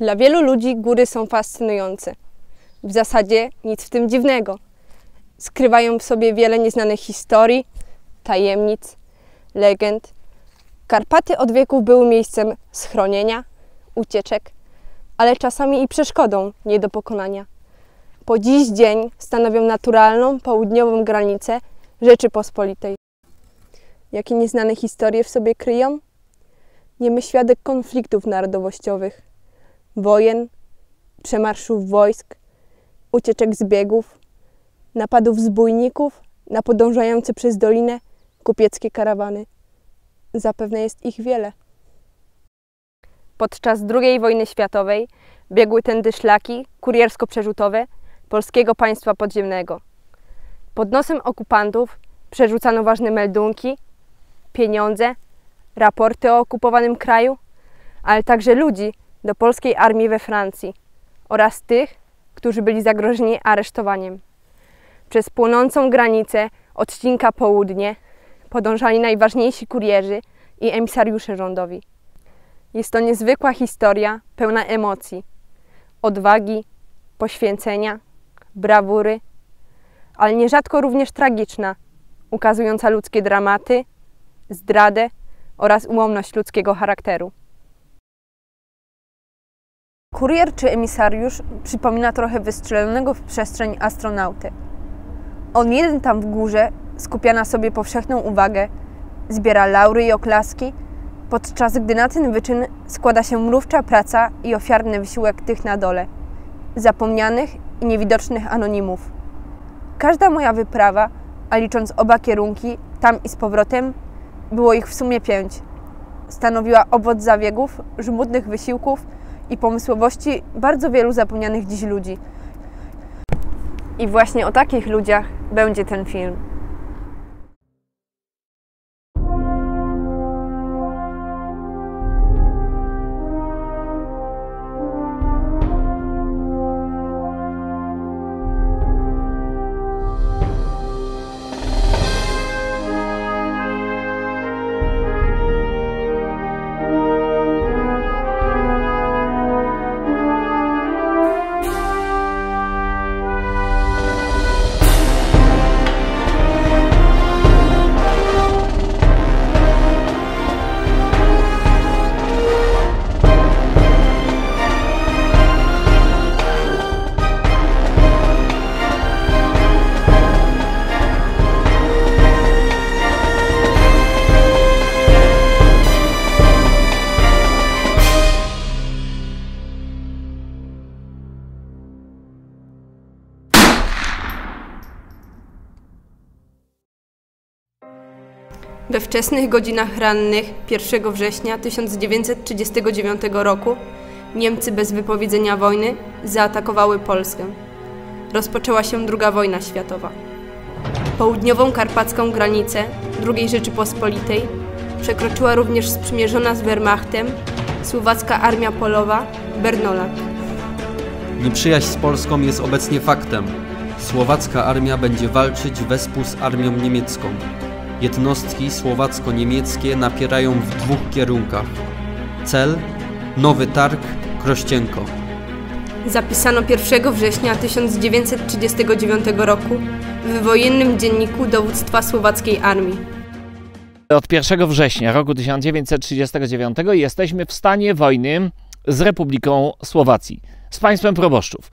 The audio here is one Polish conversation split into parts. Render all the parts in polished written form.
Dla wielu ludzi góry są fascynujące. W zasadzie nic w tym dziwnego. Skrywają w sobie wiele nieznanych historii, tajemnic, legend. Karpaty od wieków były miejscem schronienia, ucieczek, ale czasami i przeszkodą nie do pokonania. Po dziś dzień stanowią naturalną, południową granicę Rzeczypospolitej. Jakie nieznane historie w sobie kryją? Niemy świadek konfliktów narodowościowych, wojen, przemarszów wojsk, ucieczek zbiegów, napadów zbójników na podążające przez dolinę kupieckie karawany. Zapewne jest ich wiele. Podczas II wojny światowej biegły tędy szlaki kuriersko-przerzutowe polskiego państwa podziemnego. Pod nosem okupantów przerzucano ważne meldunki, pieniądze, raporty o okupowanym kraju, ale także ludzi do polskiej armii we Francji oraz tych, którzy byli zagrożeni aresztowaniem. Przez płonącą granicę odcinka południe podążali najważniejsi kurierzy i emisariusze rządowi. Jest to niezwykła historia pełna emocji, odwagi, poświęcenia, brawury, ale nierzadko również tragiczna, ukazująca ludzkie dramaty, zdradę oraz ułomność ludzkiego charakteru. Kurier czy emisariusz przypomina trochę wystrzelonego w przestrzeń astronautę. On jeden tam w górze skupia na sobie powszechną uwagę, zbiera laury i oklaski, podczas gdy na ten wyczyn składa się mrówcza praca i ofiarny wysiłek tych na dole, zapomnianych i niewidocznych anonimów. Każda moja wyprawa, a licząc oba kierunki, tam i z powrotem, było ich w sumie 5. Stanowiła owoc zabiegów, żmudnych wysiłków i pomysłowości bardzo wielu zapomnianych dziś ludzi. I właśnie o takich ludziach będzie ten film. We wczesnych godzinach rannych 1 września 1939 roku Niemcy bez wypowiedzenia wojny zaatakowały Polskę. Rozpoczęła się II wojna światowa. Południową karpacką granicę II Rzeczypospolitej przekroczyła również sprzymierzona z Wehrmachtem słowacka armia polowa Bernolak. Nieprzyjaźń z Polską jest obecnie faktem. Słowacka armia będzie walczyć wespół z armią niemiecką. Jednostki słowacko-niemieckie napierają w 2 kierunkach. Cel: Nowy Targ, Krościenko. Zapisano 1 września 1939 roku w wojennym dzienniku dowództwa słowackiej armii. Od 1 września roku 1939 jesteśmy w stanie wojny z Republiką Słowacji, z państwem proboszczów.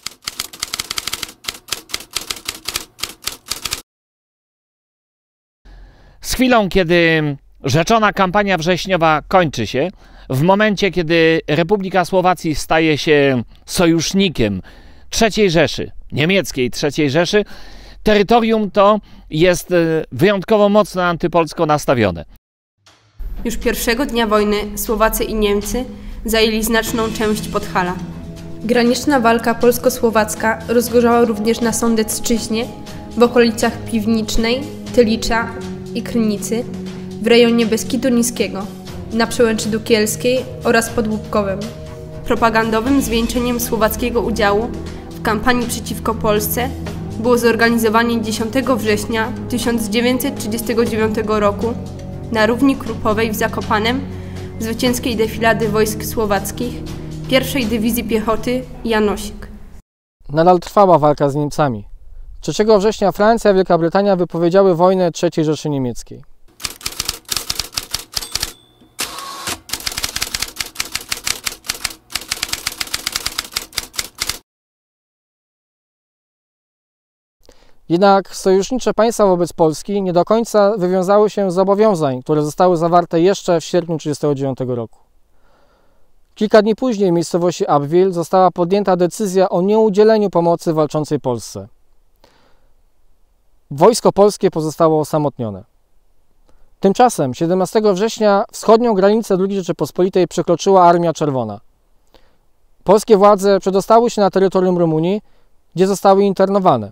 Z chwilą, kiedy rzeczona kampania wrześniowa kończy się, w momencie, kiedy Republika Słowacji staje się sojusznikiem III Rzeszy, niemieckiej III Rzeszy, terytorium to jest wyjątkowo mocno antypolsko nastawione. Już pierwszego dnia wojny Słowacy i Niemcy zajęli znaczną część Podhala. Graniczna walka polsko-słowacka rozgorzała również na Sądecczyźnie, w okolicach Piwnicznej, Tylicza i Krynicy, w rejonie Beskidu Niskiego, na przełęczy Dukielskiej oraz pod Łupkowem. Propagandowym zwieńczeniem słowackiego udziału w kampanii przeciwko Polsce było zorganizowanie 10 września 1939 roku na równi Krupowej w Zakopanem zwycięskiej defilady wojsk słowackich 1. Dywizji Piechoty Janosik. Nadal trwała walka z Niemcami. 3 września Francja i Wielka Brytania wypowiedziały wojnę III Rzeszy Niemieckiej. Jednak sojusznicze państwa wobec Polski nie do końca wywiązały się z zobowiązań, które zostały zawarte jeszcze w sierpniu 1939 roku. Kilka dni później w miejscowości Abbeville została podjęta decyzja o nieudzieleniu pomocy walczącej Polsce. Wojsko polskie pozostało osamotnione. Tymczasem 17 września wschodnią granicę II Rzeczypospolitej przekroczyła Armia Czerwona. Polskie władze przedostały się na terytorium Rumunii, gdzie zostały internowane.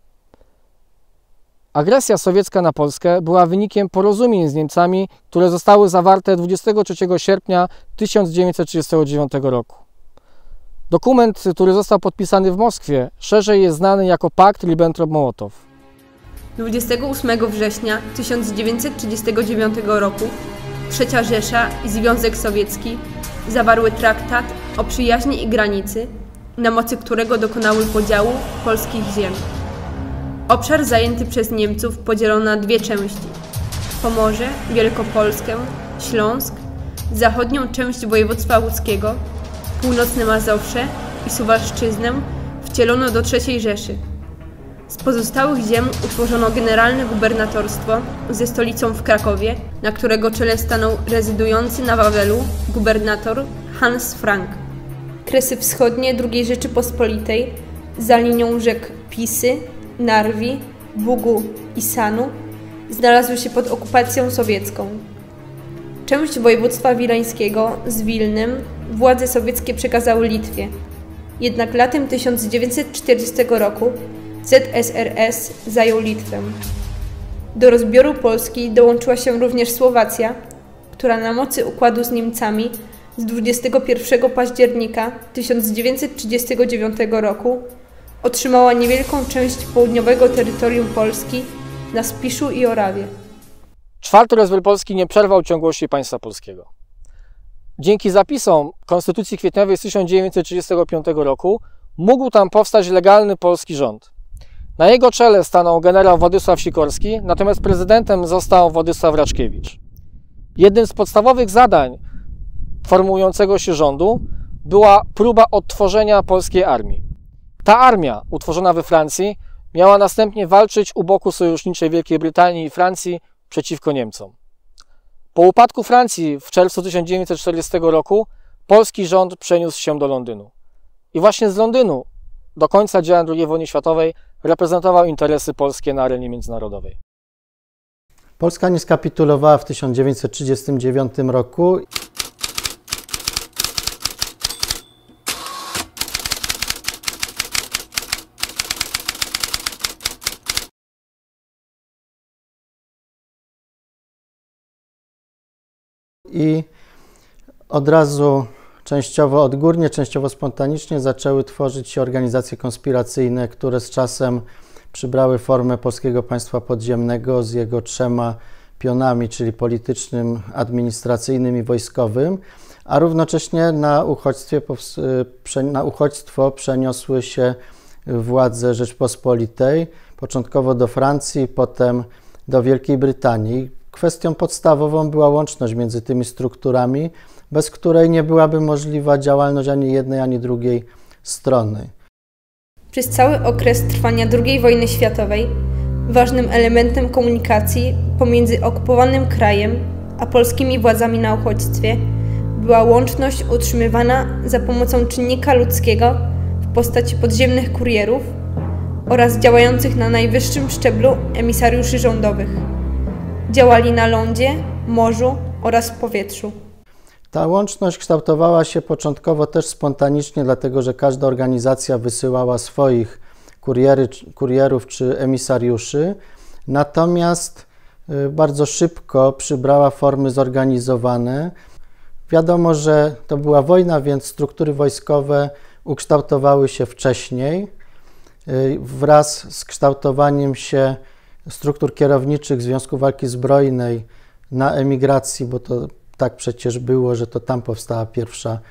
Agresja sowiecka na Polskę była wynikiem porozumień z Niemcami, które zostały zawarte 23 sierpnia 1939 roku. Dokument, który został podpisany w Moskwie, szerzej jest znany jako Pakt Ribbentrop-Mołotow. 28 września 1939 roku III Rzesza i Związek Sowiecki zawarły traktat o przyjaźni i granicy, na mocy którego dokonały podziału polskich ziem. Obszar zajęty przez Niemców podzielono na dwie części: Pomorze, Wielkopolskę, Śląsk, zachodnią część województwa łódzkiego, północne Mazowsze i Suwalszczyznę wcielono do III Rzeszy. Z pozostałych ziem utworzono generalne gubernatorstwo ze stolicą w Krakowie, na którego czele stanął rezydujący na Wawelu gubernator Hans Frank. Kresy wschodnie II Rzeczypospolitej za linią rzek Pisy, Narwi, Bugu i Sanu znalazły się pod okupacją sowiecką. Część województwa wileńskiego z Wilnem władze sowieckie przekazały Litwie. Jednak latem 1940 roku ZSRS zajął Litwę. Do rozbioru Polski dołączyła się również Słowacja, która na mocy układu z Niemcami z 21 października 1939 roku otrzymała niewielką część południowego terytorium Polski na Spiszu i Orawie. 4. rozbiór Polski nie przerwał ciągłości państwa polskiego. Dzięki zapisom Konstytucji Kwietniowej z 1935 roku mógł tam powstać legalny polski rząd. Na jego czele stanął generał Władysław Sikorski, natomiast prezydentem został Władysław Raczkiewicz. Jednym z podstawowych zadań formułującego się rządu była próba odtworzenia polskiej armii. Ta armia, utworzona we Francji, miała następnie walczyć u boku sojuszniczej Wielkiej Brytanii i Francji przeciwko Niemcom. Po upadku Francji w czerwcu 1940 roku polski rząd przeniósł się do Londynu. I właśnie z Londynu do końca działań II wojny światowej reprezentował interesy polskie na arenie międzynarodowej. Polska nie skapitulowała w 1939 roku. I od razu częściowo odgórnie, częściowo spontanicznie zaczęły tworzyć się organizacje konspiracyjne, które z czasem przybrały formę Polskiego Państwa Podziemnego z jego 3 pionami, czyli politycznym, administracyjnym i wojskowym, a równocześnie na uchodźstwo przeniosły się władze Rzeczpospolitej, początkowo do Francji, potem do Wielkiej Brytanii. Kwestią podstawową była łączność między tymi strukturami, bez której nie byłaby możliwa działalność ani jednej, ani drugiej strony. Przez cały okres trwania II wojny światowej ważnym elementem komunikacji pomiędzy okupowanym krajem a polskimi władzami na uchodźstwie była łączność utrzymywana za pomocą czynnika ludzkiego w postaci podziemnych kurierów oraz działających na najwyższym szczeblu emisariuszy rządowych. Działali na lądzie, morzu oraz w powietrzu. Ta łączność kształtowała się początkowo też spontanicznie, dlatego że każda organizacja wysyłała swoich kurierów czy emisariuszy, natomiast bardzo szybko przybrała formy zorganizowane. Wiadomo, że to była wojna, więc struktury wojskowe ukształtowały się wcześniej. Wraz z kształtowaniem się struktur kierowniczych Związku Walki Zbrojnej na emigracji, bo to tak przecież było, że to tam powstała pierwsza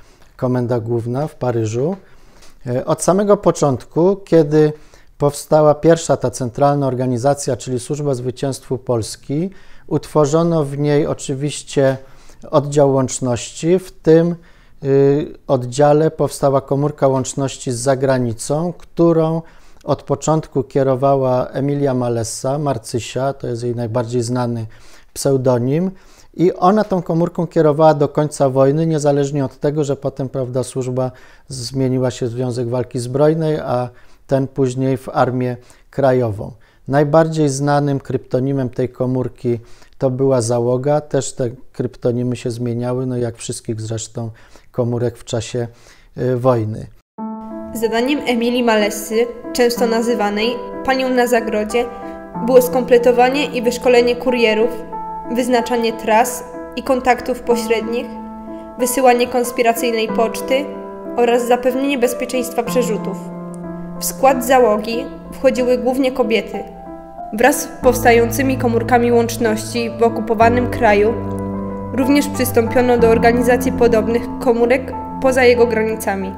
Komenda Główna w Paryżu. Od samego początku, kiedy powstała pierwsza ta centralna organizacja, czyli Służba Zwycięstwu Polski, utworzono w niej oczywiście oddział łączności. W tym oddziale powstała komórka łączności z zagranicą, którą od początku kierowała Emilia Malessa, Marcysia, to jest jej najbardziej znany pseudonim, i ona tą komórką kierowała do końca wojny, niezależnie od tego, że potem, prawda, służba zmieniła się w Związek Walki Zbrojnej, a ten później w Armię Krajową. Najbardziej znanym kryptonimem tej komórki to była załoga, też te kryptonimy się zmieniały, no jak wszystkich zresztą komórek w czasie wojny. Zadaniem Emilii Malessy, często nazywanej Panią na zagrodzie, było skompletowanie i wyszkolenie kurierów, wyznaczanie tras i kontaktów pośrednich, wysyłanie konspiracyjnej poczty oraz zapewnienie bezpieczeństwa przerzutów. W skład załogi wchodziły głównie kobiety. Wraz z powstającymi komórkami łączności w okupowanym kraju również przystąpiono do organizacji podobnych komórek poza jego granicami.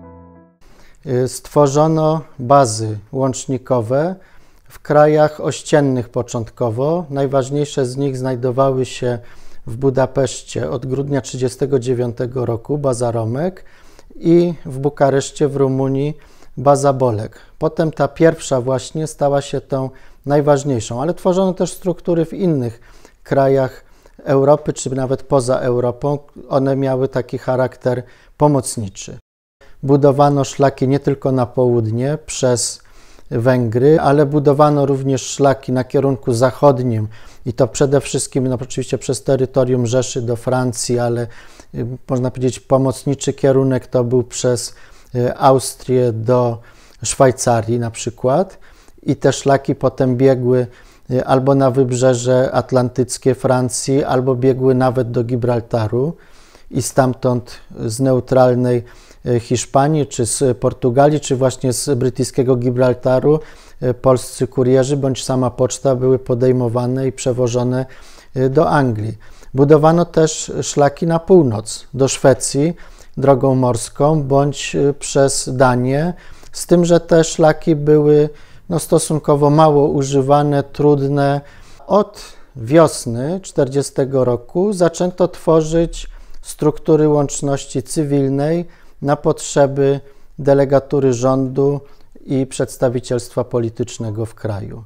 Stworzono bazy łącznikowe w krajach ościennych początkowo. Najważniejsze z nich znajdowały się w Budapeszcie od grudnia 1939 roku, baza Romek, i w Bukareszcie w Rumunii baza Bolek. Potem ta pierwsza właśnie stała się tą najważniejszą, ale tworzono też struktury w innych krajach Europy, czy nawet poza Europą. One miały taki charakter pomocniczy. Budowano szlaki nie tylko na południe przez Węgry, ale budowano również szlaki na kierunku zachodnim i to przede wszystkim oczywiście przez terytorium Rzeszy do Francji, ale można powiedzieć pomocniczy kierunek to był przez Austrię do Szwajcarii na przykład, i te szlaki potem biegły albo na wybrzeże atlantyckie Francji, albo biegły nawet do Gibraltaru i stamtąd z neutralnej Hiszpanii, czy z Portugalii, czy właśnie z brytyjskiego Gibraltaru polscy kurierzy bądź sama poczta były podejmowane i przewożone do Anglii. Budowano też szlaki na północ, do Szwecji drogą morską bądź przez Danię, z tym, że te szlaki były stosunkowo mało używane, trudne. Od wiosny 1940 roku zaczęto tworzyć struktury łączności cywilnej na potrzeby delegatury rządu i przedstawicielstwa politycznego w kraju.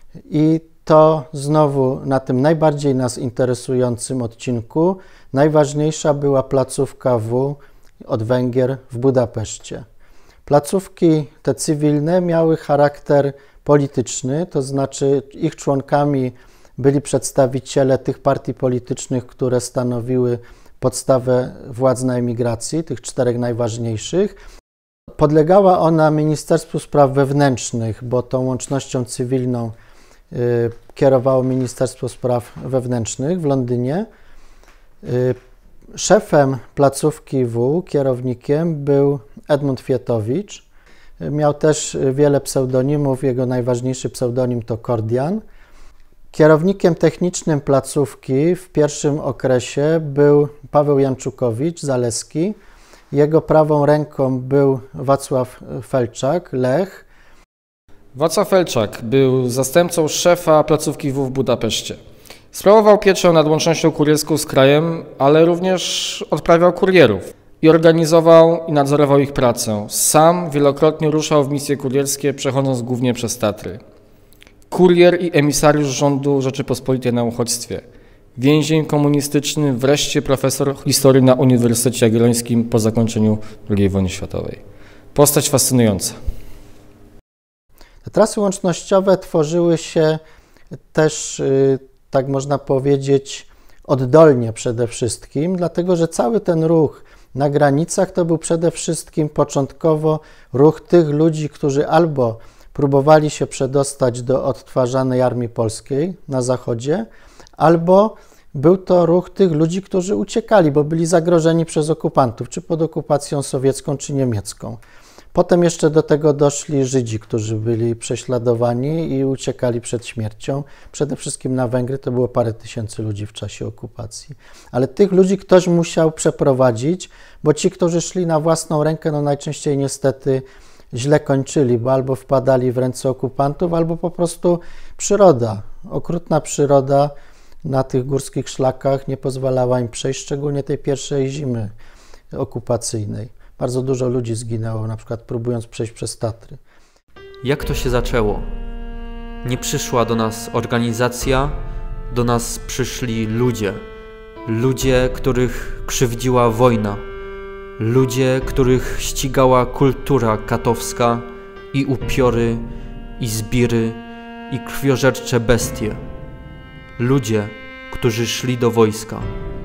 I to znowu na tym najbardziej nas interesującym odcinku najważniejsza była placówka W od Węgier w Budapeszcie. Placówki te cywilne miały charakter polityczny, to znaczy ich członkami byli przedstawiciele tych partii politycznych, które stanowiły podstawę władz na emigracji, tych 4 najważniejszych. Podlegała ona Ministerstwu Spraw Wewnętrznych, bo tą łącznością cywilną kierowało Ministerstwo Spraw Wewnętrznych w Londynie. Szefem placówki W, kierownikiem, był Edmund Fietowicz. Miał też wiele pseudonimów, jego najważniejszy pseudonim to Kordian. Kierownikiem technicznym placówki w pierwszym okresie był Paweł Janczukowicz, Zaleski. Jego prawą ręką był Wacław Felczak, Lech. Wacław Felczak był zastępcą szefa placówki W w Budapeszcie. Sprawował pieczę nad łącznością kurierską z krajem, ale również odprawiał kurierów i organizował i nadzorował ich pracę. Sam wielokrotnie ruszał w misje kurierskie, przechodząc głównie przez Tatry. Kurier i emisariusz rządu Rzeczypospolitej na uchodźstwie. Więzień komunistyczny, wreszcie profesor historii na Uniwersytecie Jagiellońskim po zakończeniu II wojny światowej. Postać fascynująca. Te trasy łącznościowe tworzyły się też, tak można powiedzieć, oddolnie przede wszystkim, dlatego że cały ten ruch na granicach to był przede wszystkim początkowo ruch tych ludzi, którzy albo próbowali się przedostać do odtwarzanej Armii Polskiej na zachodzie, albo był to ruch tych ludzi, którzy uciekali, bo byli zagrożeni przez okupantów, czy pod okupacją sowiecką, czy niemiecką. Potem jeszcze do tego doszli Żydzi, którzy byli prześladowani i uciekali przed śmiercią. Przede wszystkim na Węgry to było parę tysięcy ludzi w czasie okupacji. Ale tych ludzi ktoś musiał przeprowadzić, bo ci, którzy szli na własną rękę, no najczęściej niestety źle kończyli, bo albo wpadali w ręce okupantów, albo po prostu przyroda, okrutna przyroda na tych górskich szlakach nie pozwalała im przejść, szczególnie tej pierwszej zimy okupacyjnej. Bardzo dużo ludzi zginęło, na przykład próbując przejść przez Tatry. Jak to się zaczęło? Nie przyszła do nas organizacja, do nas przyszli ludzie. Ludzie, których krzywdziła wojna. Ludzie, których ścigała kultura katowska i upiory, i zbiry, i krwiożercze bestie. Ludzie, którzy szli do wojska.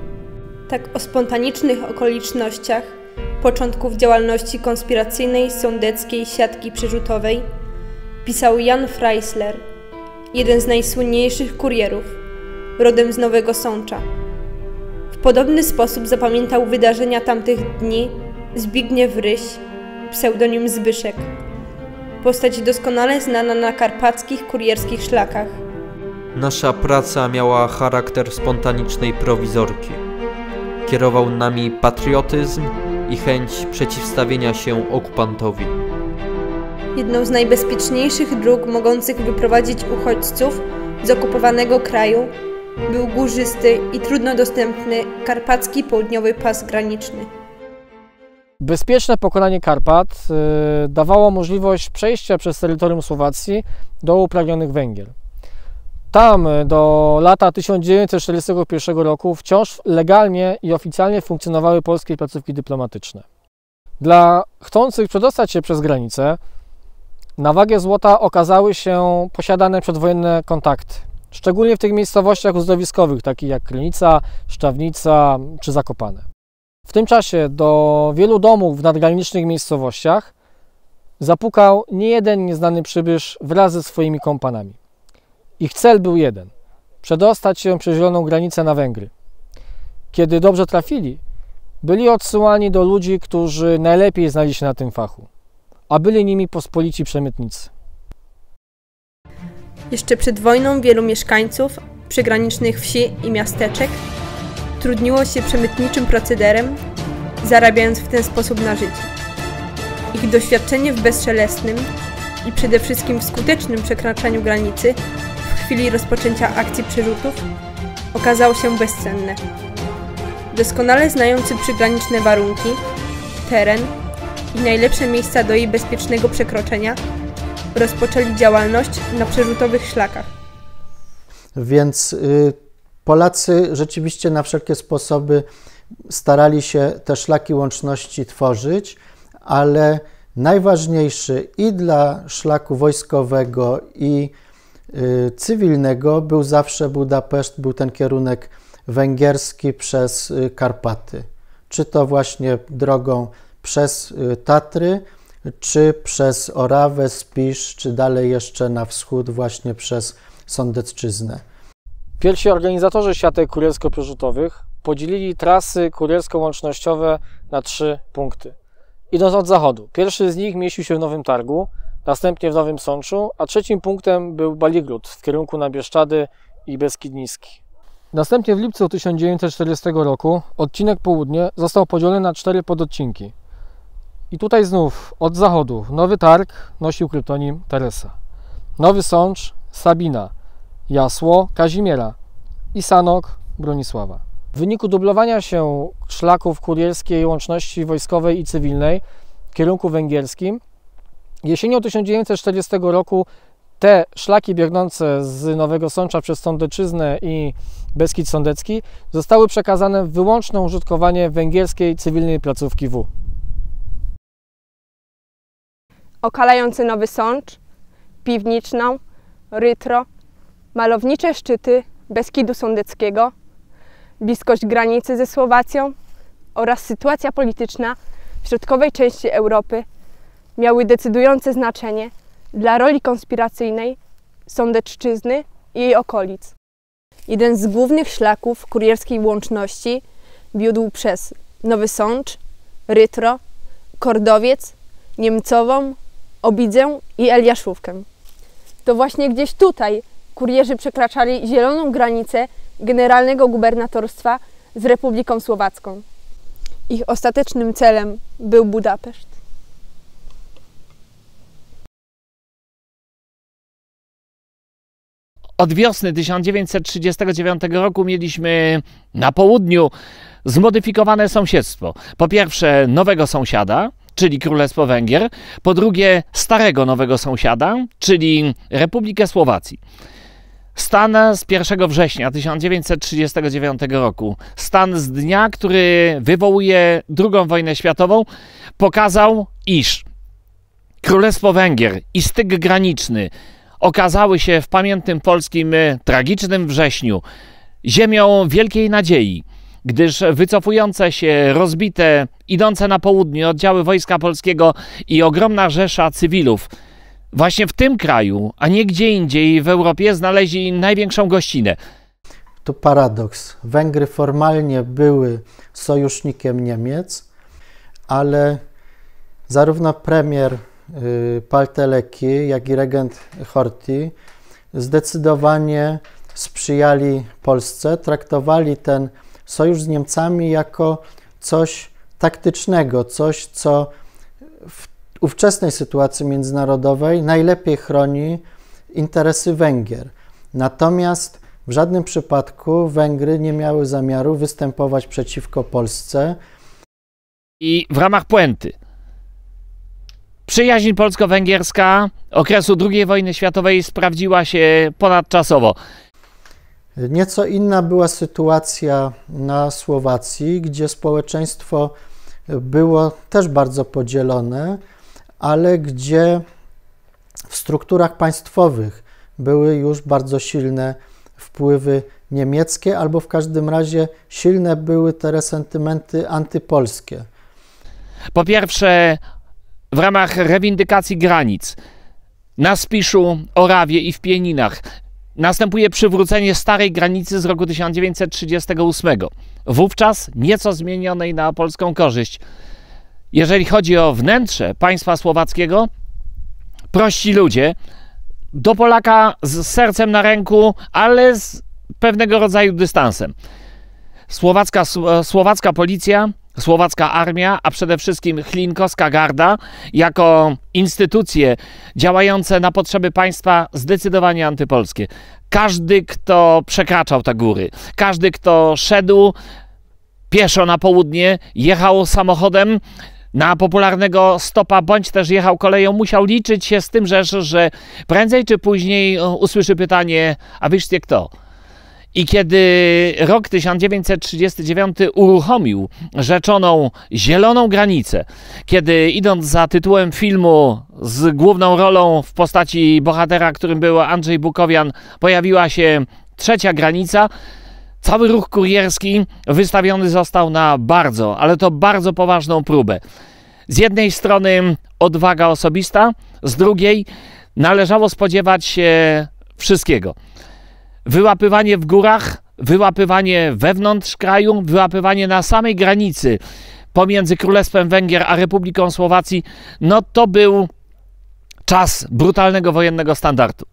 Tak o spontanicznych okolicznościach początków działalności konspiracyjnej sądeckiej siatki przerzutowej pisał Jan Freisler, jeden z najsłynniejszych kurierów, rodem z Nowego Sącza. W podobny sposób zapamiętał wydarzenia tamtych dni Zbigniew Ryś, pseudonim Zbyszek, postać doskonale znana na karpackich kurierskich szlakach. Nasza praca miała charakter spontanicznej prowizorki. Kierował nami patriotyzm i chęć przeciwstawienia się okupantowi. Jedną z najbezpieczniejszych dróg mogących wyprowadzić uchodźców z okupowanego kraju był górzysty i trudno dostępny karpacki południowy pas graniczny. Bezpieczne pokonanie Karpat dawało możliwość przejścia przez terytorium Słowacji do upragnionych Węgier. Tam do lata 1941 roku wciąż legalnie i oficjalnie funkcjonowały polskie placówki dyplomatyczne. Dla chcących przedostać się przez granicę na wagę złota okazały się posiadane przedwojenne kontakty, szczególnie w tych miejscowościach uzdrowiskowych, takich jak Krynica, Szczawnica czy Zakopane. W tym czasie do wielu domów w nadgranicznych miejscowościach zapukał niejeden nieznany przybysz wraz ze swoimi kompanami. Ich cel był jeden – przedostać się przez zieloną granicę na Węgry. Kiedy dobrze trafili, byli odsyłani do ludzi, którzy najlepiej znali się na tym fachu, a byli nimi pospolici przemytnicy. Jeszcze przed wojną wielu mieszkańców przygranicznych wsi i miasteczek trudniło się przemytniczym procederem, zarabiając w ten sposób na życie. Ich doświadczenie w bezszelestnym i przede wszystkim w skutecznym przekraczaniu granicy w chwili rozpoczęcia akcji przerzutów okazało się bezcenne. Doskonale znający przygraniczne warunki, teren i najlepsze miejsca do jej bezpiecznego przekroczenia, rozpoczęli działalność na przerzutowych szlakach. Więc Polacy rzeczywiście na wszelkie sposoby starali się te szlaki łączności tworzyć, ale najważniejszy i dla szlaku wojskowego i cywilnego był zawsze Budapeszt, był ten kierunek węgierski przez Karpaty. Czy to właśnie drogą przez Tatry, czy przez Orawę, Spisz, czy dalej jeszcze na wschód właśnie przez Sądecczyznę. Pierwsi organizatorzy siatek kuriersko-przerzutowych podzielili trasy kuriersko-łącznościowe na 3 punkty. Idąc od zachodu, pierwszy z nich mieścił się w Nowym Targu, następnie w Nowym Sączu, a trzecim punktem był Baligród w kierunku na Bieszczady i Beskid Niski. Następnie w lipcu 1940 roku odcinek południe został podzielony na 4 pododcinki. I tutaj znów od zachodu Nowy Targ nosił kryptonim Teresa, Nowy Sącz Sabina, Jasło Kazimiera i Sanok Bronisława. W wyniku dublowania się szlaków kurierskiej łączności wojskowej i cywilnej w kierunku węgierskim jesienią 1940 roku te szlaki biegnące z Nowego Sącza przez Sądeczyznę i Beskid Sądecki zostały przekazane w wyłączne użytkowanie węgierskiej cywilnej placówki W. Okalający Nowy Sącz, Piwniczną, Rytro, malownicze szczyty Beskidu Sądeckiego, bliskość granicy ze Słowacją oraz sytuacja polityczna w środkowej części Europy miały decydujące znaczenie dla roli konspiracyjnej Sądecczyzny i jej okolic. Jeden z głównych szlaków kurierskiej łączności wiódł przez Nowy Sącz, Rytro, Kordowiec Niemcową, Obidzę i Eliaszówkę. To właśnie gdzieś tutaj kurierzy przekraczali zieloną granicę generalnego gubernatorstwa z Republiką Słowacką. Ich ostatecznym celem był Budapeszt. Od wiosny 1939 roku mieliśmy na południu zmodyfikowane sąsiedztwo. Po pierwsze nowego sąsiada, czyli Królestwo Węgier, po drugie starego nowego sąsiada, czyli Republikę Słowacji. Stan z 1 września 1939 roku, stan z dnia, który wywołuje II wojnę światową, pokazał, iż Królestwo Węgier i styk graniczny okazały się w pamiętnym polskim tragicznym wrześniu ziemią wielkiej nadziei, gdyż wycofujące się, rozbite, idące na południe oddziały Wojska Polskiego i ogromna rzesza cywilów właśnie w tym kraju, a nie gdzie indziej w Europie znaleźli największą gościnę. Tu paradoks. Węgry formalnie były sojusznikiem Niemiec, ale zarówno premier Palteleki, jak i regent Horthy zdecydowanie sprzyjali Polsce, traktowali ten sojusz z Niemcami jako coś taktycznego, coś, co w ówczesnej sytuacji międzynarodowej najlepiej chroni interesy Węgier. Natomiast w żadnym przypadku Węgry nie miały zamiaru występować przeciwko Polsce. I w ramach puenty przyjaźń polsko-węgierska okresu II wojny światowej sprawdziła się ponadczasowo. Nieco inna była sytuacja na Słowacji, gdzie społeczeństwo było też bardzo podzielone, ale gdzie w strukturach państwowych były już bardzo silne wpływy niemieckie, albo w każdym razie silne były te resentymenty antypolskie. Po pierwsze, w ramach rewindykacji granic na Spiszu, Orawie i w Pieninach następuje przywrócenie starej granicy z roku 1938. Wówczas nieco zmienionej na polską korzyść. Jeżeli chodzi o wnętrze państwa słowackiego, prości ludzie do Polaka z sercem na ręku, ale z pewnego rodzaju dystansem. Słowacka policja, słowacka armia, a przede wszystkim Chlinkowska Garda, jako instytucje działające na potrzeby państwa zdecydowanie antypolskie. Każdy, kto przekraczał te góry, każdy, kto szedł pieszo na południe, jechał samochodem na popularnego stopa, bądź też jechał koleją, musiał liczyć się z tym, że prędzej czy później usłyszy pytanie, a wyście kto? I kiedy rok 1939 uruchomił rzeczoną zieloną granicę, kiedy idąc za tytułem filmu z główną rolą w postaci bohatera, którym był Andrzej Bukowian, pojawiła się trzecia granica, cały ruch kurierski wystawiony został na bardzo, ale to bardzo poważną próbę. Z jednej strony odwaga osobista, z drugiej należało spodziewać się wszystkiego. Wyłapywanie w górach, wyłapywanie wewnątrz kraju, wyłapywanie na samej granicy pomiędzy Królestwem Węgier a Republiką Słowacji, no to był czas brutalnego wojennego standardu.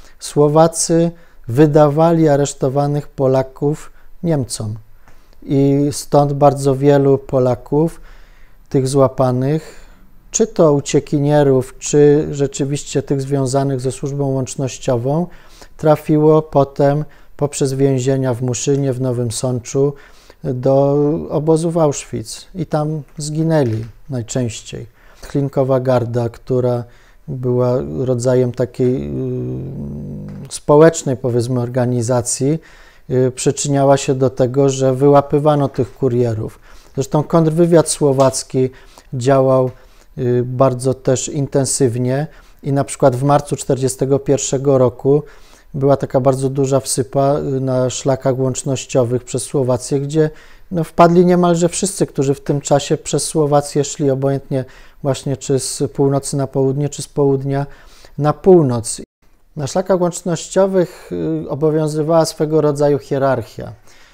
Słowacy wydawali aresztowanych Polaków Niemcom i stąd bardzo wielu Polaków, tych złapanych, czy to uciekinierów, czy rzeczywiście tych związanych ze służbą łącznościową, trafiło potem poprzez więzienia w Muszynie, w Nowym Sączu do obozów Auschwitz i tam zginęli najczęściej. Chlinkowa Garda, która była rodzajem takiej społecznej, powiedzmy, organizacji, przyczyniała się do tego, że wyłapywano tych kurierów. Zresztą kontrwywiad słowacki działał bardzo też intensywnie i na przykład w marcu 1941 roku była taka bardzo duża wsypa na szlakach łącznościowych przez Słowację, gdzie wpadli niemalże wszyscy, którzy w tym czasie przez Słowację szli, obojętnie właśnie czy z północy na południe, czy z południa na północ. Na szlakach łącznościowych obowiązywała swego rodzaju hierarchia,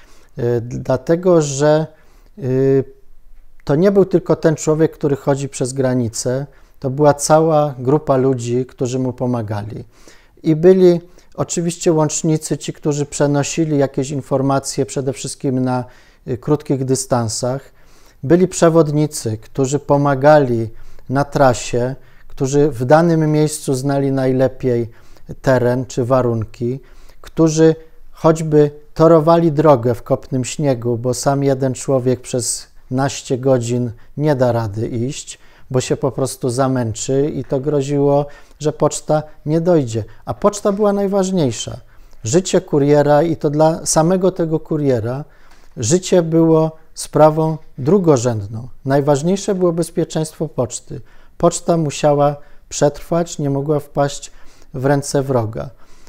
dlatego że to nie był tylko ten człowiek, który chodzi przez granicę, to była cała grupa ludzi, którzy mu pomagali. I byli oczywiście łącznicy, ci, którzy przenosili jakieś informacje przede wszystkim na krótkich dystansach. Byli przewodnicy, którzy pomagali na trasie, którzy w danym miejscu znali najlepiej teren czy warunki, którzy choćby torowali drogę w kopnym śniegu, bo sam jeden człowiek przez naście godzin nie da rady iść, bo się po prostu zamęczy i to groziło, że poczta nie dojdzie. A poczta była najważniejsza. Życie kuriera i to dla samego tego kuriera życie było sprawą drugorzędną. Najważniejsze było bezpieczeństwo poczty. Poczta musiała przetrwać, nie mogła wpaść w ręce wroga.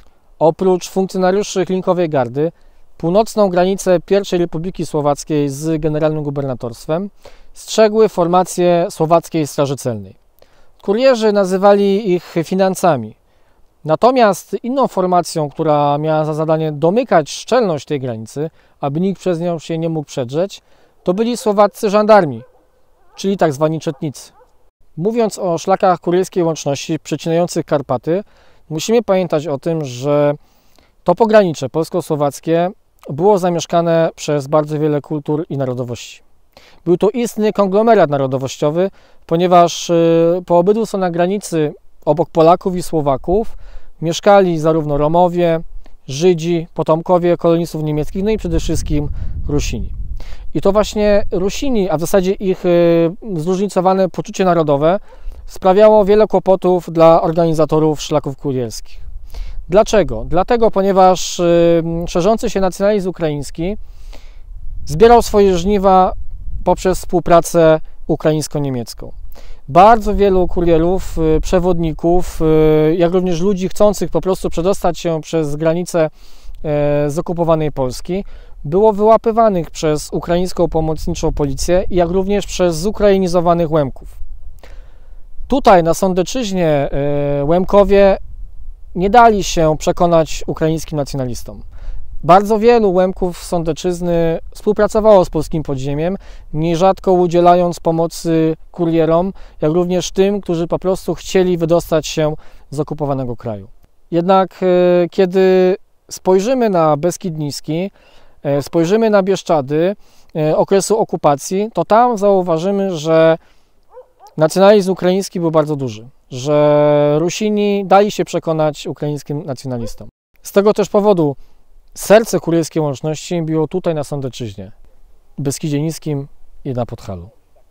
Oprócz funkcjonariuszy Linkowej Gardy, północną granicę I Republiki Słowackiej z generalnym gubernatorstwem strzegły formacje Słowackiej Straży Celnej. Kurierzy nazywali ich financami. Natomiast inną formacją, która miała za zadanie domykać szczelność tej granicy, aby nikt przez nią się nie mógł przedrzeć, to byli słowaccy żandarmi, czyli tak zwani czetnicy. Mówiąc o szlakach kurierskiej łączności przecinających Karpaty, musimy pamiętać o tym, że to pogranicze polsko-słowackie było zamieszkane przez bardzo wiele kultur i narodowości. Był to istny konglomerat narodowościowy, ponieważ po obydwu stronach granicy, obok Polaków i Słowaków, mieszkali zarówno Romowie, Żydzi, potomkowie kolonistów niemieckich, no i przede wszystkim Rusini. I to właśnie Rusini, a w zasadzie ich zróżnicowane poczucie narodowe sprawiało wiele kłopotów dla organizatorów szlaków kurierskich. Dlaczego? Dlatego, ponieważ szerzący się nacjonalizm ukraiński zbierał swoje żniwa poprzez współpracę ukraińsko-niemiecką. Bardzo wielu kurierów, przewodników, jak również ludzi chcących po prostu przedostać się przez granicę z okupowanej Polski było wyłapywanych przez ukraińską pomocniczą policję, jak również przez zukrainizowanych Łemków. Tutaj na Sądeczyźnie Łemkowie nie dali się przekonać ukraińskim nacjonalistom. Bardzo wielu Łemków z Sądeczyzny współpracowało z polskim podziemiem, nierzadko udzielając pomocy kurierom, jak również tym, którzy po prostu chcieli wydostać się z okupowanego kraju. Jednak kiedy spojrzymy na Beskid Niski, spojrzymy na Bieszczady okresu okupacji, to tam zauważymy, że nacjonalizm ukraiński był bardzo duży, że Rusini dali się przekonać ukraińskim nacjonalistom. Z tego też powodu serce kurierskiej łączności biło tutaj na Sądeczyźnie, w Beskidzie Niskim i na Podhalu.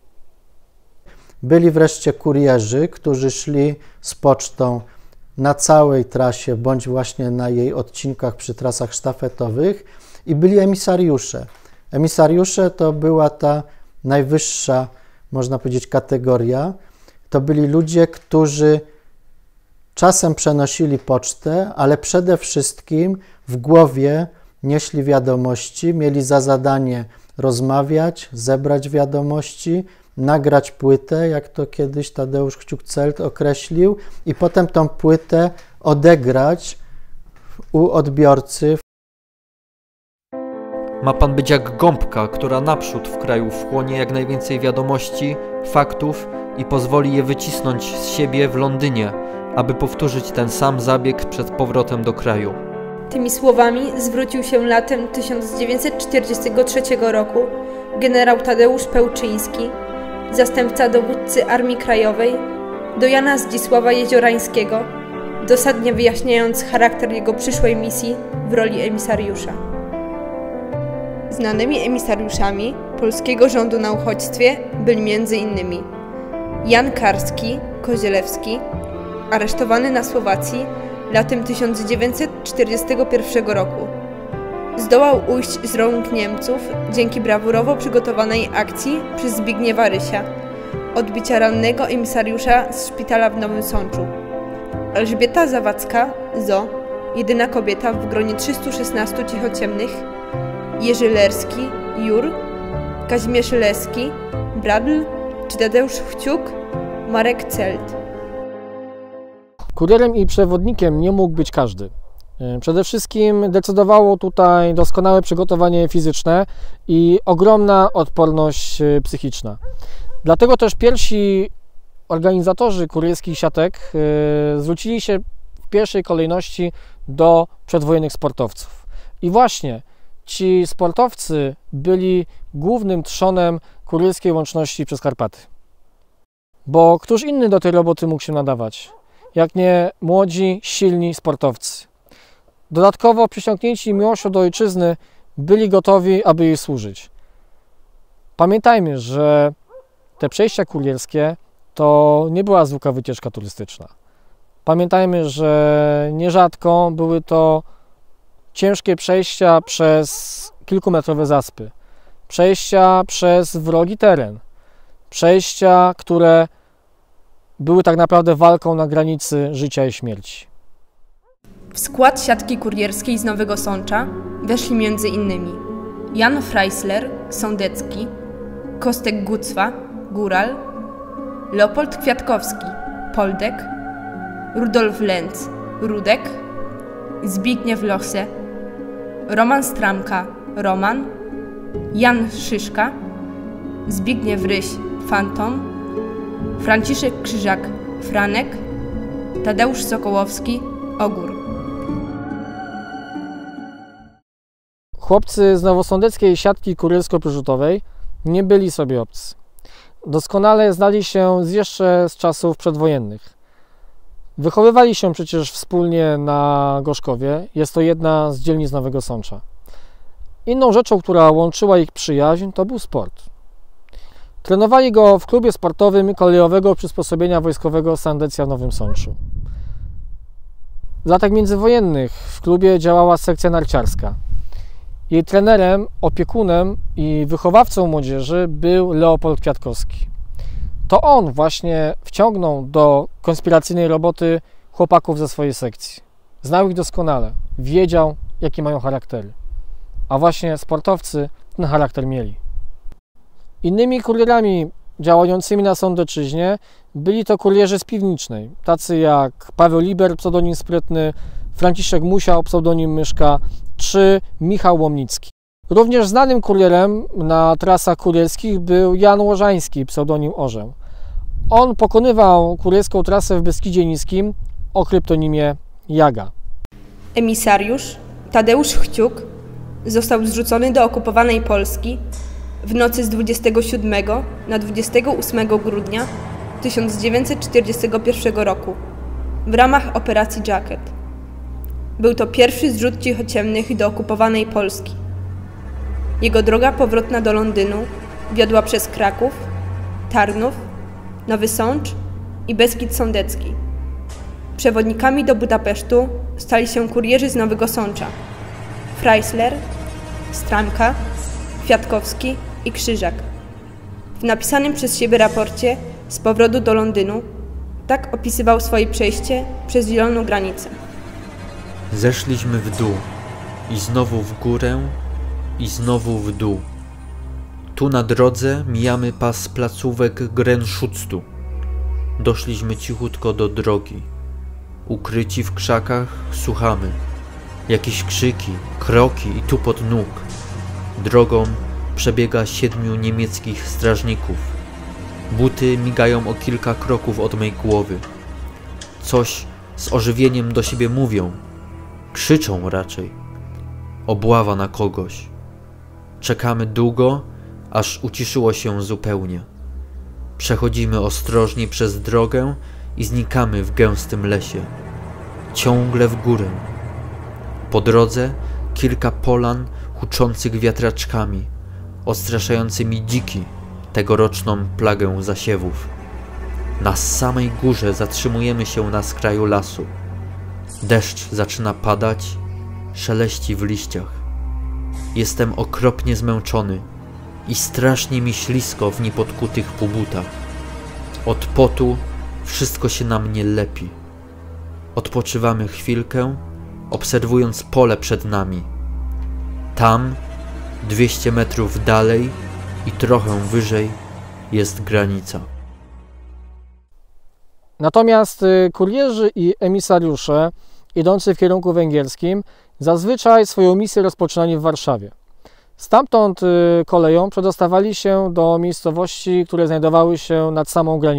Byli wreszcie kurierzy, którzy szli z pocztą na całej trasie, bądź właśnie na jej odcinkach przy trasach sztafetowych i byli emisariusze. Emisariusze to była ta najwyższa, można powiedzieć, kategoria. To byli ludzie, którzy czasem przenosili pocztę, ale przede wszystkim w głowie nieśli wiadomości, mieli za zadanie rozmawiać, zebrać wiadomości, nagrać płytę, jak to kiedyś Tadeusz Kciuk-Celt określił, i potem tą płytę odegrać u odbiorcy. Ma pan być jak gąbka, która naprzód w kraju wchłonie jak najwięcej wiadomości, faktów i pozwoli je wycisnąć z siebie w Londynie, aby powtórzyć ten sam zabieg przed powrotem do kraju. Tymi słowami zwrócił się latem 1943 roku generał Tadeusz Pełczyński, zastępca dowódcy Armii Krajowej, do Jana Zdzisława Jeziorańskiego, dosadnie wyjaśniając charakter jego przyszłej misji w roli emisariusza. Znanymi emisariuszami polskiego rządu na uchodźstwie byli m.in. Jan Karski, Kozielewski, aresztowany na Słowacji latem 1941 roku. Zdołał ujść z rąk Niemców dzięki brawurowo przygotowanej akcji przez Zbigniewa Rysia, odbicia rannego emisariusza z szpitala w Nowym Sączu. Elżbieta Zawadzka, ZO, jedyna kobieta w gronie 316 cichociemnych, Jerzy Lerski, Jur, Kazimierz Leski, Bradl czy Tadeusz Kciuk, Marek Celt. Kurierem i przewodnikiem nie mógł być każdy. Przede wszystkim decydowało tutaj doskonałe przygotowanie fizyczne i ogromna odporność psychiczna. Dlatego też pierwsi organizatorzy kurierskich siatek zwrócili się w pierwszej kolejności do przedwojennych sportowców. I właśnie ci sportowcy byli głównym trzonem kurierskiej łączności przez Karpaty. Bo któż inny do tej roboty mógł się nadawać, jak nie młodzi, silni sportowcy. Dodatkowo przysiągnięci miłością do ojczyzny byli gotowi, aby jej służyć. Pamiętajmy, że te przejścia kurierskie to nie była zwykła wycieczka turystyczna. Pamiętajmy, że nierzadko były to ciężkie przejścia przez kilkumetrowe zaspy, przejścia przez wrogi teren, przejścia, które były tak naprawdę walką na granicy życia i śmierci. W skład siatki kurierskiej z Nowego Sącza weszli m.in. Jan Freisler, Sądecki, Kostek Gucwa, Góral, Leopold Kwiatkowski, Poldek, Rudolf Lenz, Rudek, Zbigniew Lose, Roman Stramka, Roman, Jan Szyszka, Zbigniew Ryś, Fantom, Franciszek Krzyżak, Franek, Tadeusz Sokołowski, Ogór. Chłopcy z nowosądeckiej siatki kuriersko-przerzutowej nie byli sobie obcy. Doskonale znali się jeszcze z czasów przedwojennych. Wychowywali się przecież wspólnie na Gorzkowie, jest to jedna z dzielnic Nowego Sącza. Inną rzeczą, która łączyła ich przyjaźń, to był sport. Trenowali go w klubie sportowym kolejowego przysposobienia wojskowego Sandecja w Nowym Sączu. W latach międzywojennych w klubie działała sekcja narciarska. Jej trenerem, opiekunem i wychowawcą młodzieży był Leopold Kwiatkowski. To on właśnie wciągnął do konspiracyjnej roboty chłopaków ze swojej sekcji. Znał ich doskonale, wiedział, jakie mają charaktery. A właśnie sportowcy ten charakter mieli. Innymi kurierami działającymi na Sądeczyźnie byli to kurierzy z Piwnicznej, tacy jak Paweł Liber, pseudonim Sprytny, Franciszek Musiał, pseudonim Myszka, czy Michał Łomnicki. Również znanym kurierem na trasach kurierskich był Jan Łożański, pseudonim Orzeł. On pokonywał kurierską trasę w Beskidzie Niskim o kryptonimie Jaga. Emisariusz Tadeusz Chciuk został zrzucony do okupowanej Polski w nocy z 27 na 28 grudnia 1941 roku w ramach operacji Jacket. Był to pierwszy zrzut cichociemnych do okupowanej Polski. Jego droga powrotna do Londynu wiodła przez Kraków, Tarnów, Nowy Sącz i Beskid Sądecki. Przewodnikami do Budapesztu stali się kurierzy z Nowego Sącza: Freisler, Stramka, Kwiatkowski i Krzyżak. W napisanym przez siebie raporcie z powrotu do Londynu tak opisywał swoje przejście przez zieloną granicę. Zeszliśmy w dół i znowu w górę i znowu w dół. Tu na drodze mijamy pas placówek Grenschutztu. Doszliśmy cichutko do drogi. Ukryci w krzakach słuchamy. Jakieś krzyki, kroki i tupot nóg. Drogą przebiega 7 niemieckich strażników. Buty migają o kilka kroków od mej głowy. Coś z ożywieniem do siebie mówią. Krzyczą raczej. Obława na kogoś. Czekamy długo, aż uciszyło się zupełnie. Przechodzimy ostrożnie przez drogę i znikamy w gęstym lesie. Ciągle w górę. Po drodze kilka polan huczących wiatraczkami, odstraszającymi dziki, tegoroczną plagę zasiewów. Na samej górze zatrzymujemy się na skraju lasu. Deszcz zaczyna padać, szeleści w liściach. Jestem okropnie zmęczony i strasznie mi ślisko w niepotkutych półbutach. Od potu wszystko się na mnie lepi. Odpoczywamy chwilkę, obserwując pole przed nami. Tam, 200 metrów dalej i trochę wyżej, jest granica. Natomiast kurierzy i emisariusze idący w kierunku węgierskim zazwyczaj swoją misję rozpoczynali w Warszawie. Stamtąd koleją przedostawali się do miejscowości, które znajdowały się nad samą granicą.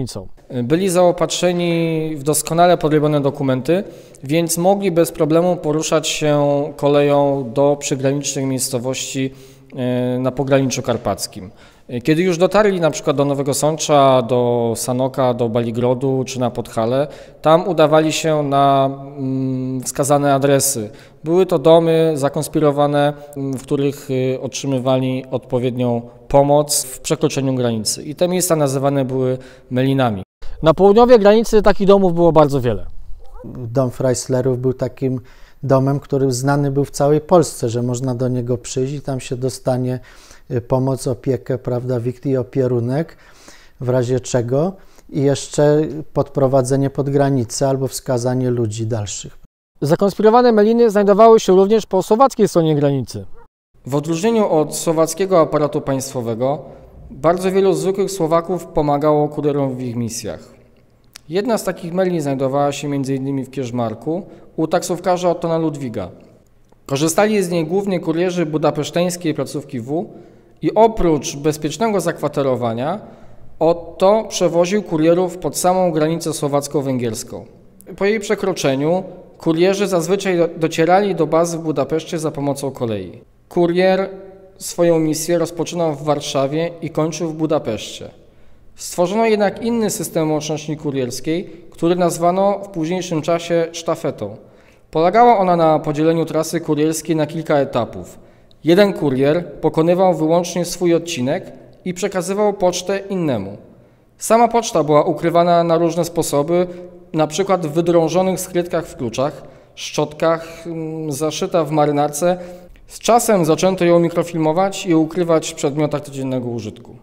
Byli zaopatrzeni w doskonale podrobione dokumenty, więc mogli bez problemu poruszać się koleją do przygranicznych miejscowości na pograniczu karpackim. Kiedy już dotarli na przykład do Nowego Sącza, do Sanoka, do Baligrodu czy na Podhale, tam udawali się na wskazane adresy. Były to domy zakonspirowane, w których otrzymywali odpowiednią pomoc w przekroczeniu granicy. I te miejsca nazywane były melinami. Na południowej granicy takich domów było bardzo wiele. Dom Freislerów był takim domem, który znany był w całej Polsce, że można do niego przyjść i tam się dostanie pomoc, opiekę, prawda, wikt i opierunek, w razie czego, i jeszcze podprowadzenie pod granicę albo wskazanie ludzi dalszych. Zakonspirowane meliny znajdowały się również po słowackiej stronie granicy. W odróżnieniu od słowackiego aparatu państwowego, bardzo wielu zwykłych Słowaków pomagało kurierom w ich misjach. Jedna z takich melin znajdowała się m.in. w Kierzmarku u taksówkarza Ottona Ludwiga. Korzystali z niej głównie kurierzy budapeszteńskiej placówki W i oprócz bezpiecznego zakwaterowania Otto przewoził kurierów pod samą granicę słowacko-węgierską. Po jej przekroczeniu kurierzy zazwyczaj docierali do bazy w Budapeszcie za pomocą kolei. Kurier swoją misję rozpoczynał w Warszawie i kończył w Budapeszcie. Stworzono jednak inny system łączności kurierskiej, który nazwano w późniejszym czasie sztafetą. Polegała ona na podzieleniu trasy kurierskiej na kilka etapów. Jeden kurier pokonywał wyłącznie swój odcinek i przekazywał pocztę innemu. Sama poczta była ukrywana na różne sposoby, na przykład w wydrążonych skrytkach w kluczach, szczotkach, zaszyta w marynarce. Z czasem zaczęto ją mikrofilmować i ukrywać w przedmiotach codziennego użytku.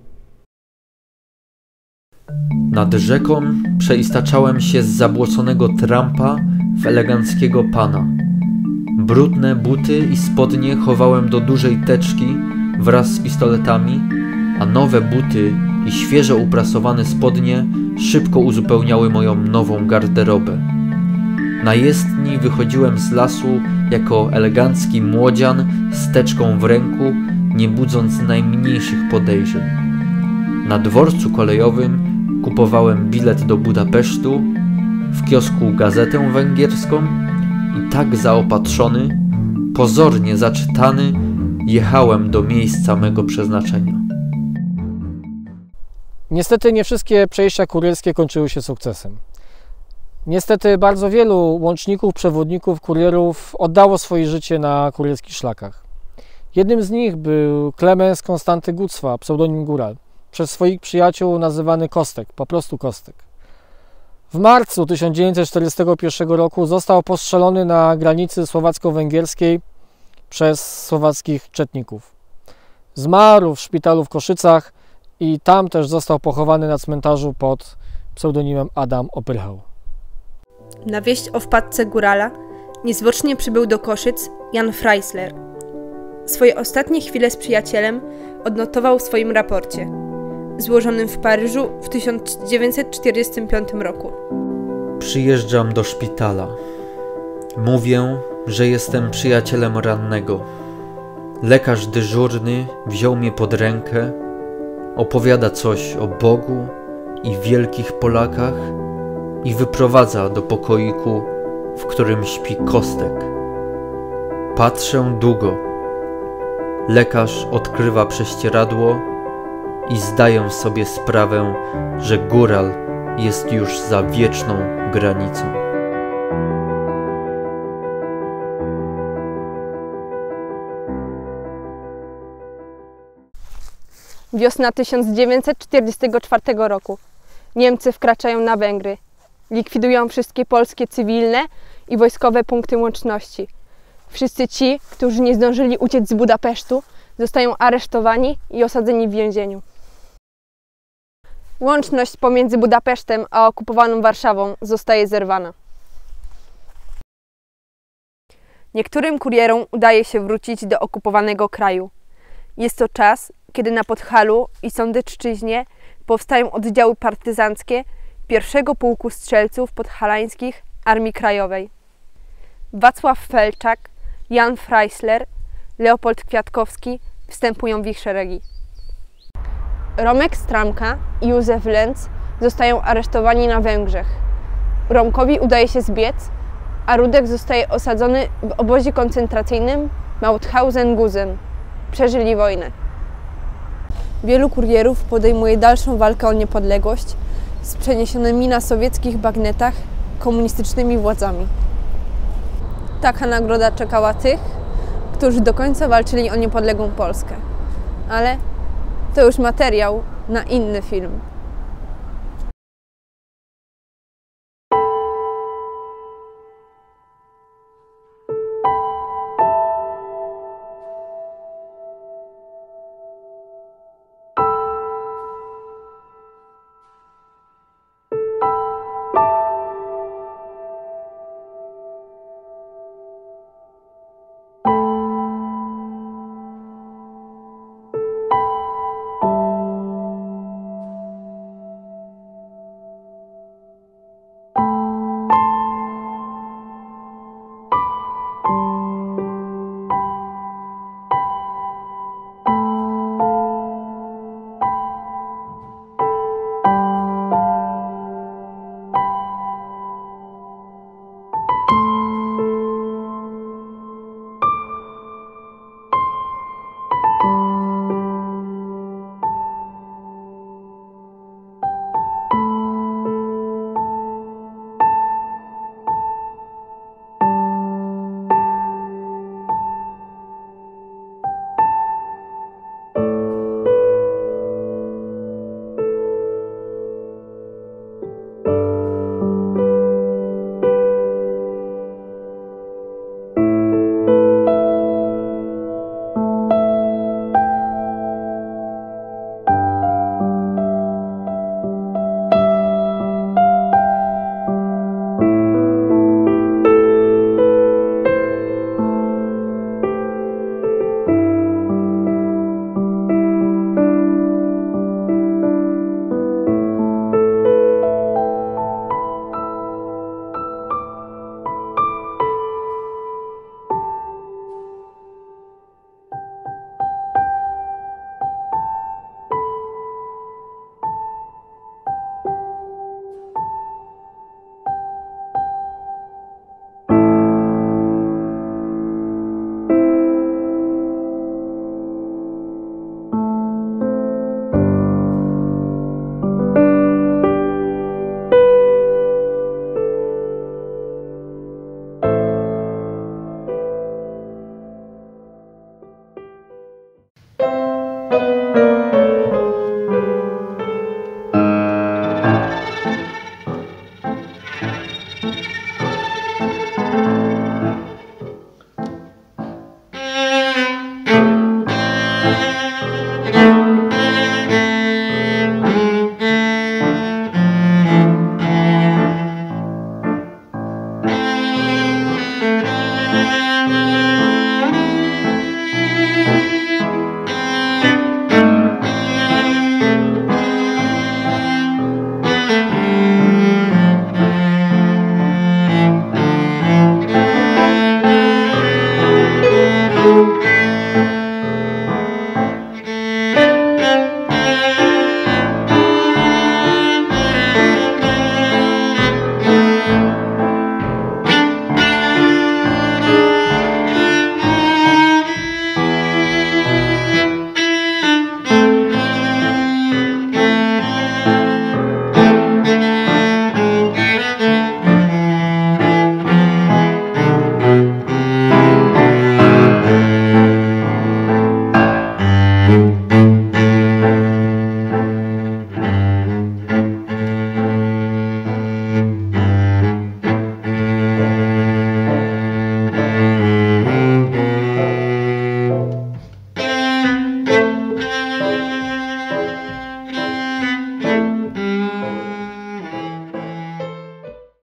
Nad rzeką przeistaczałem się z zabłoconego trampa w eleganckiego pana. Brudne buty i spodnie chowałem do dużej teczki wraz z pistoletami, a nowe buty i świeżo uprasowane spodnie szybko uzupełniały moją nową garderobę. Na jezdni wychodziłem z lasu jako elegancki młodzian z teczką w ręku, nie budząc najmniejszych podejrzeń. Na dworcu kolejowym kupowałem bilet do Budapesztu, w kiosku gazetę węgierską i tak zaopatrzony, pozornie zaczytany, jechałem do miejsca mego przeznaczenia. Niestety nie wszystkie przejścia kurierskie kończyły się sukcesem. Niestety bardzo wielu łączników, przewodników, kurierów oddało swoje życie na kurierskich szlakach. Jednym z nich był Klemens Konstanty Gucwa, pseudonim Góral, przez swoich przyjaciół nazywany Kostek, po prostu Kostek. W marcu 1941 roku został postrzelony na granicy słowacko-węgierskiej przez słowackich czetników. Zmarł w szpitalu w Koszycach i tam też został pochowany na cmentarzu pod pseudonimem Adam Opyrchał. Na wieść o wpadce Górala niezwłocznie przybył do Koszyc Jan Freisler. Swoje ostatnie chwile z przyjacielem odnotował w swoim raporcie, złożonym w Paryżu w 1945 roku. Przyjeżdżam do szpitala. Mówię, że jestem przyjacielem rannego. Lekarz dyżurny wziął mnie pod rękę, opowiada coś o Bogu i wielkich Polakach i wyprowadza do pokoiku, w którym śpi Kostek. Patrzę długo. Lekarz odkrywa prześcieradło i zdaję sobie sprawę, że Góral jest już za wieczną granicą. Wiosna 1944 roku. Niemcy wkraczają na Węgry. Likwidują wszystkie polskie cywilne i wojskowe punkty łączności. Wszyscy ci, którzy nie zdążyli uciec z Budapesztu, zostają aresztowani i osadzeni w więzieniu. Łączność pomiędzy Budapesztem a okupowaną Warszawą zostaje zerwana. Niektórym kurierom udaje się wrócić do okupowanego kraju. Jest to czas, kiedy na Podhalu i Sądecczyźnie powstają oddziały partyzanckie pierwszego pułku strzelców podhalańskich Armii Krajowej. Wacław Felczak, Jan Freisler, Leopold Kwiatkowski wstępują w ich szeregi. Romek Stramka i Józef Lenz zostają aresztowani na Węgrzech. Romkowi udaje się zbiec, a Rudek zostaje osadzony w obozie koncentracyjnym Mauthausen-Gusen. Przeżyli wojnę. Wielu kurierów podejmuje dalszą walkę o niepodległość z przeniesionymi na sowieckich bagnetach komunistycznymi władzami. Taka nagroda czekała tych, którzy do końca walczyli o niepodległą Polskę. Ale to już materiał na inny film.